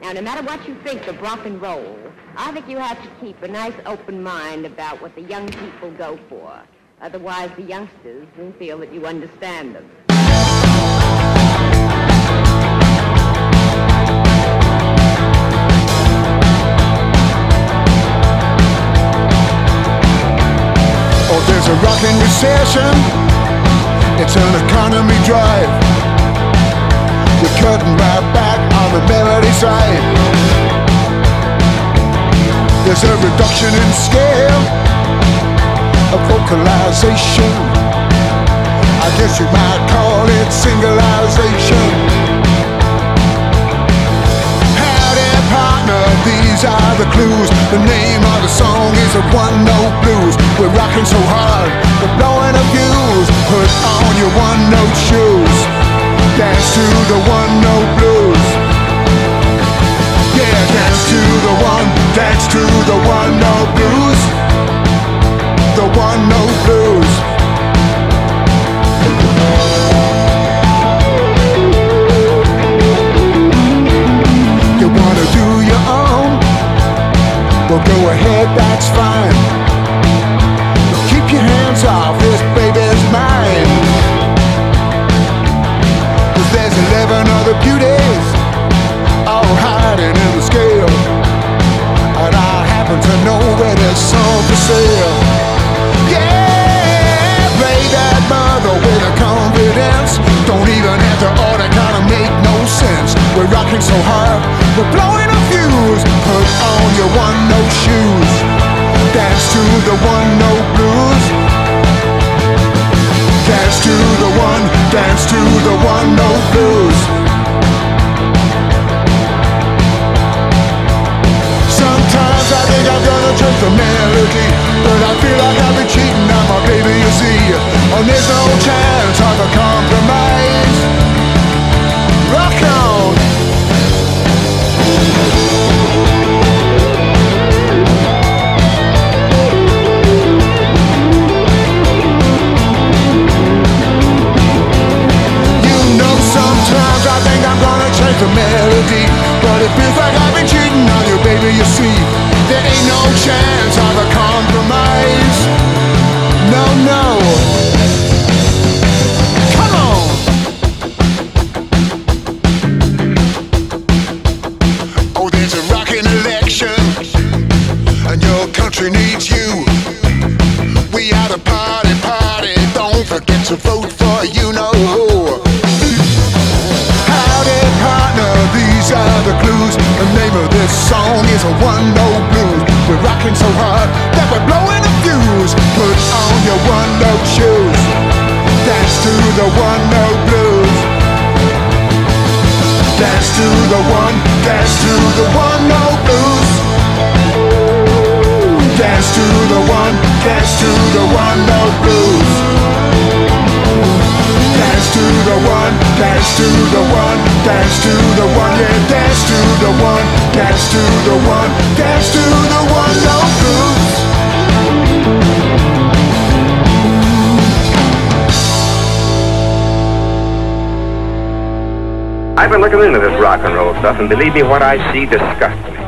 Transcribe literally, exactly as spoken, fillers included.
Now, no matter what you think of rock and roll, I think you have to keep a nice open mind about what the young people go for. Otherwise, the youngsters won't feel that you understand them. Oh, there's a rockin' recession. It's an economy drive. We're cutting right back on the melody side. There's a reduction in scale of vocalization. I guess you might call it singularization. Howdy partner, these are the clues. The name of the song is a one-note blues. We're rocking so hard, we're blowing a fuse. Put on your one-note shoes. Dance to the one-note blues. Yeah, dance to the one, dance to the one-note blues. The one-note blues. You wanna do your own? Well, go ahead, that's fine. But keep your hands off, this baby's mine. Cause there's eleven other beauties all hiding in the scale, and I happen to know where there's some for sale. Yeah, play that mother with a confidence. Don't even have to order, kinda make no sense. We're rocking so hard, we're blowing a fuse. Put on your one-note shoes. Dance to the one-note blues. Dance to the one, dance to the one-note blues. Sometimes I think I'm gonna change the melody, but I feel like I've been cheating on my baby, you see. And there's no chance of a compromise. Rock on! Sometimes I think I'm gonna change the melody, but it feels like I've been cheating on you, baby, you see. There ain't no chance of a compromise. No, no. Come on. Oh, there's a rockin' election, and your country needs you. We ought to party, party. Don't forget to vote for you know who. These are the clues. The name of this song is a one-note blues. We're rocking so hard that we're blowing a fuse. Put on your one-note shoes. Dance to the one-note blues. Dance to the one, dance to the one-note blues. Dance to the one, dance to the one-note blues. Dance to the one, dance to the one, dance to the one, yeah, dance to the one, dance to the one, dance to the one, no blues. I've been looking into this rock and roll stuff, and believe me, what I see disgusts me.